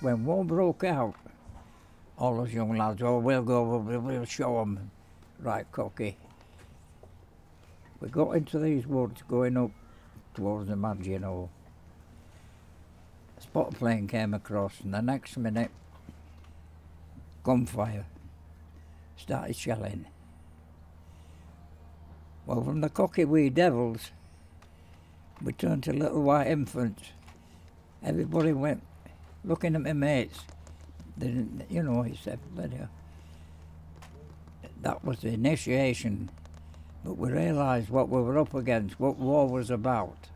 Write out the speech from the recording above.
when war broke out, all those young lads, oh, we'll go, we'll show them. Right, cocky. We got into these woods going up towards the Maginot. A spot plane came across, and the next minute, gunfire started shelling. Well, from the cocky wee devils, we turned to little white infants. Everybody went looking at my mates. They didn't, you know, he said, bloody hell. That was the initiation. But we realised what we were up against, what war was about.